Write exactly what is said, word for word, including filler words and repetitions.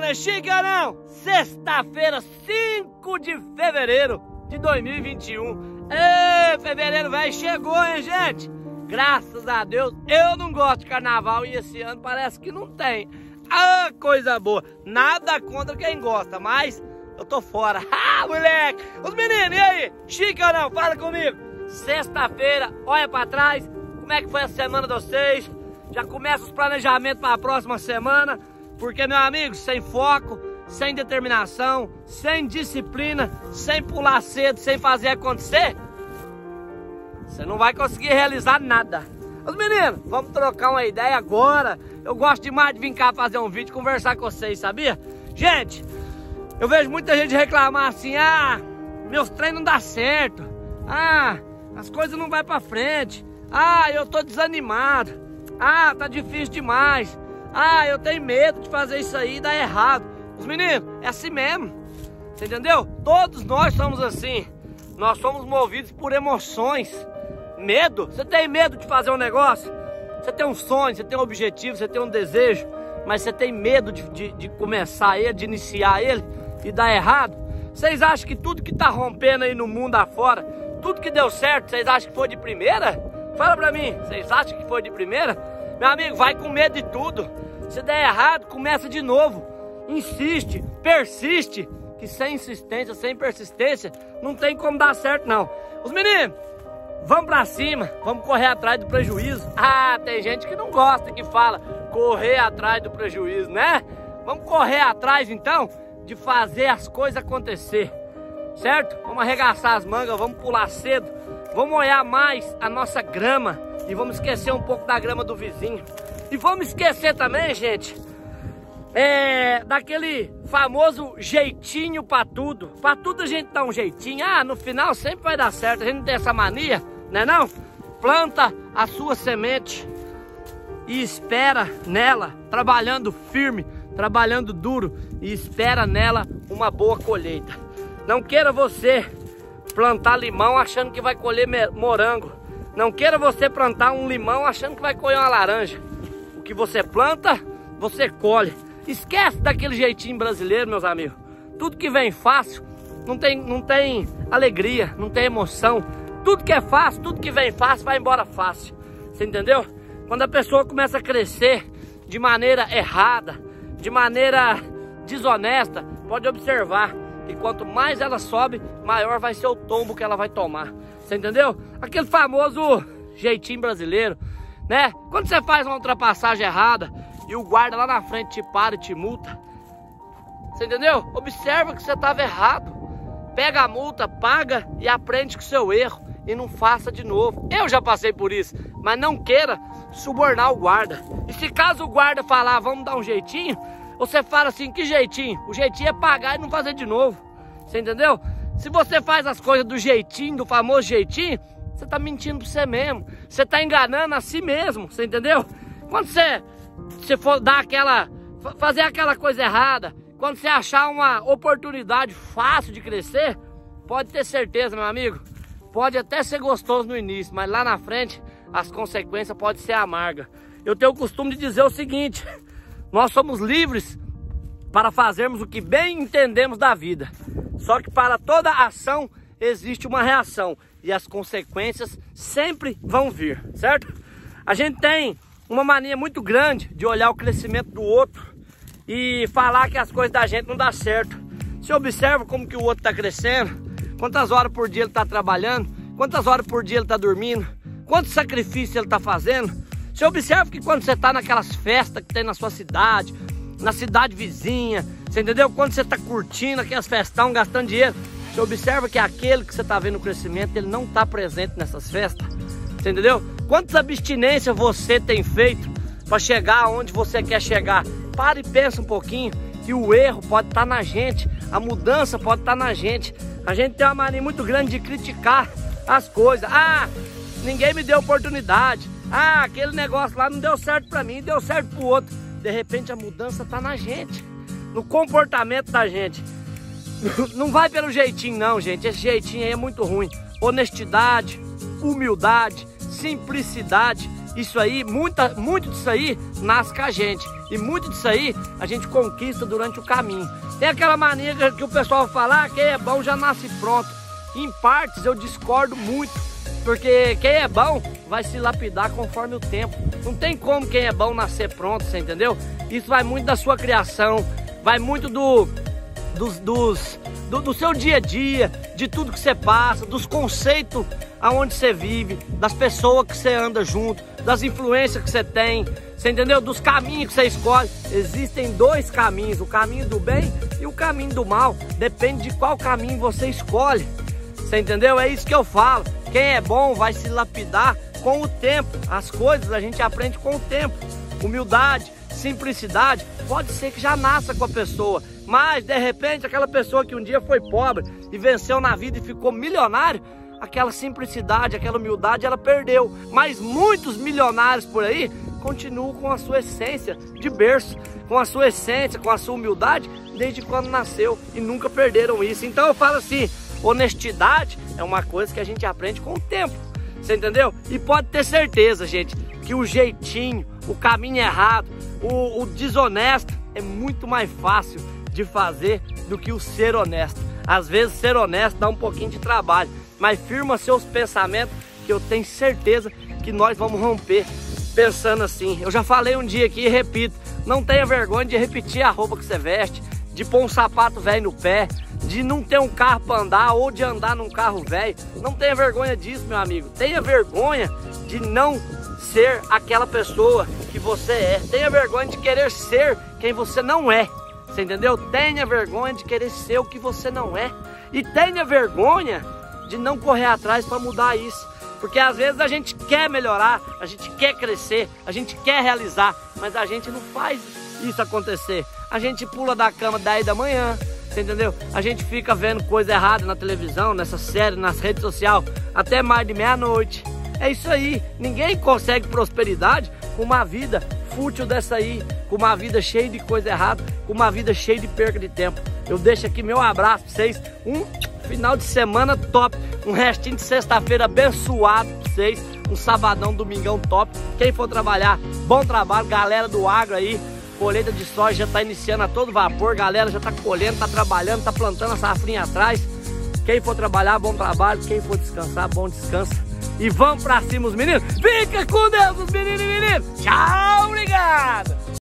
menino, chique ou não? Sexta-feira, cinco de fevereiro de dois mil e vinte e um. Ê, fevereiro, velho, chegou, hein, gente? Graças a Deus, eu não gosto de carnaval e esse ano parece que não tem. Ah, coisa boa. Nada contra quem gosta, mas eu tô fora. Ah, moleque! Os meninos, e aí? Chique ou não? Fala comigo. Sexta-feira, olha pra trás. Como é que foi a semana de vocês? Já começa os planejamentos para a próxima semana. Porque, meu amigo, sem foco, sem determinação, sem disciplina, sem pular cedo, sem fazer acontecer, você não vai conseguir realizar nada. Os meninos, vamos trocar uma ideia agora. Eu gosto demais de vir cá fazer um vídeo, conversar com vocês, sabia? Gente, eu vejo muita gente reclamar assim: ah, meus treinos não dão certo, ah, as coisas não vão pra frente, ah, eu tô desanimado, ah, tá difícil demais, ah, eu tenho medo de fazer isso aí e dar errado. Os meninos, é assim mesmo, você entendeu? Todos nós somos assim. Nós somos movidos por emoções. Medo, você tem medo de fazer um negócio? Você tem um sonho, você tem um objetivo, você tem um desejo, mas você tem medo de, de, de começar ele, de iniciar ele e dar errado? Vocês acham que tudo que tá rompendo aí no mundo afora, tudo que deu certo, vocês acham que foi de primeira? Fala pra mim, vocês acham que foi de primeira? Meu amigo, vai com medo de tudo. Se der errado, começa de novo. Insiste, persiste, que sem insistência, sem persistência, não tem como dar certo não. Os meninos, vamos pra cima, vamos correr atrás do prejuízo. Ah, tem gente que não gosta, que fala correr atrás do prejuízo, né? Vamos correr atrás então de fazer as coisas acontecer, certo? Vamos arregaçar as mangas, vamos pular cedo, vamos olhar mais a nossa grama e vamos esquecer um pouco da grama do vizinho. E vamos esquecer também, gente, é, daquele famoso jeitinho pra tudo. Pra tudo a gente dá um jeitinho. Ah, no final sempre vai dar certo. A gente não tem essa mania, né não? Planta a sua semente e espera nela, trabalhando firme, trabalhando duro, e espera nela uma boa colheita. Não queira você plantar limão achando que vai colher morango. Não queira você plantar um limão achando que vai colher uma laranja. O que você planta, você colhe. Esquece daquele jeitinho brasileiro, meus amigos. Tudo que vem fácil não tem, não tem alegria, não tem emoção. Tudo que é fácil, tudo que vem fácil vai embora fácil. Você entendeu? Quando a pessoa começa a crescer de maneira errada, de maneira desonesta, pode observar que quanto mais ela sobe, maior vai ser o tombo que ela vai tomar. Você entendeu? Aquele famoso jeitinho brasileiro, né? Quando você faz uma ultrapassagem errada e o guarda lá na frente te para e te multa, você entendeu? Observa que você estava errado. Pega a multa, paga e aprende com o seu erro e não faça de novo. Eu já passei por isso, mas não queira subornar o guarda. E se caso o guarda falar, vamos dar um jeitinho, você fala assim, que jeitinho? O jeitinho é pagar e não fazer de novo. Você entendeu? Se você faz as coisas do jeitinho, do famoso jeitinho, você está mentindo para você mesmo. Você está enganando a si mesmo, você entendeu? Quando você... se for dar aquela, fazer aquela coisa errada, quando você achar uma oportunidade fácil de crescer, pode ter certeza, meu amigo, pode até ser gostoso no início, mas lá na frente as consequências podem ser amargas. Eu tenho o costume de dizer o seguinte: nós somos livres para fazermos o que bem entendemos da vida, só que para toda ação existe uma reação e as consequências sempre vão vir, certo? A gente tem uma mania muito grande de olhar o crescimento do outro e falar que as coisas da gente não dá certo. Você observa como que o outro está crescendo, quantas horas por dia ele está trabalhando, quantas horas por dia ele está dormindo, quanto sacrifício ele está fazendo. Você observa que quando você está naquelas festas que tem na sua cidade, na cidade vizinha, você entendeu? Quando você está curtindo aquelas festão, gastando dinheiro, você observa que aquele que você está vendo o crescimento, ele não está presente nessas festas. Você entendeu? Quantas abstinências você tem feito para chegar onde você quer chegar? Para e pensa um pouquinho que o erro pode estar na gente, a mudança pode estar na gente. A gente tem uma mania muito grande de criticar as coisas. Ah, ninguém me deu oportunidade. Ah, aquele negócio lá não deu certo para mim, deu certo para o outro. De repente a mudança está na gente, no comportamento da gente. Não vai pelo jeitinho não, gente. Esse jeitinho aí é muito ruim. Honestidade, humildade, simplicidade isso aí, muita, muito disso aí nasce com a gente. E muito disso aí a gente conquista durante o caminho. Tem aquela mania que o pessoal fala, ah, quem é bom já nasce pronto. Em partes eu discordo muito, porque quem é bom vai se lapidar conforme o tempo. Não tem como quem é bom nascer pronto, você entendeu? Isso vai muito da sua criação, vai muito do, dos, dos, do, do seu dia a dia, de tudo que você passa, dos conceitos aonde você vive, das pessoas que você anda junto, das influências que você tem, você entendeu? Dos caminhos que você escolhe. Existem dois caminhos, o caminho do bem e o caminho do mal. Depende de qual caminho você escolhe, você entendeu? É isso que eu falo. Quem é bom vai se lapidar com o tempo. As coisas a gente aprende com o tempo. Humildade, simplicidade, pode ser que já nasça com a pessoa, mas de repente aquela pessoa que um dia foi pobre e venceu na vida e ficou milionário, aquela simplicidade, aquela humildade ela perdeu. Mas muitos milionários por aí continuam com a sua essência de berço, com a sua essência, com a sua humildade desde quando nasceu e nunca perderam isso. Então eu falo assim, honestidade é uma coisa que a gente aprende com o tempo, você entendeu? E pode ter certeza, gente, que o jeitinho, o caminho errado, o, o desonesto é muito mais fácil de fazer do que o ser honesto. Às vezes ser honesto dá um pouquinho de trabalho, mas firma seus pensamentos que eu tenho certeza que nós vamos romper pensando assim. Eu já falei um dia aqui e repito, não tenha vergonha de repetir a roupa que você veste, de pôr um sapato velho no pé, de não ter um carro para andar ou de andar num carro velho. Não tenha vergonha disso, meu amigo. Tenha vergonha de não ser aquela pessoa que você é. Tenha vergonha de querer ser quem você não é. Você entendeu? Tenha vergonha de querer ser o que você não é. E tenha vergonha de não correr atrás para mudar isso. Porque às vezes a gente quer melhorar, a gente quer crescer, a gente quer realizar, mas a gente não faz isso acontecer. A gente pula da cama dez da manhã, você entendeu? A gente fica vendo coisa errada na televisão, nessa série, nas redes sociais, até mais de meia-noite. É isso aí, ninguém consegue prosperidade com uma vida fútil dessa aí, com uma vida cheia de coisa errada, com uma vida cheia de perca de tempo. Eu deixo aqui meu abraço pra vocês, um final de semana top, um restinho de sexta-feira abençoado pra vocês, um sabadão, domingão top. Quem for trabalhar, bom trabalho, galera do agro aí. Colheita de soja já está iniciando a todo vapor, galera já está colhendo, está trabalhando, está plantando a safrinha atrás. Quem for trabalhar, bom trabalho. Quem for descansar, bom descanso. E vamos pra cima os meninos. Fica com Deus os meninos e meninas. Tchau, obrigado.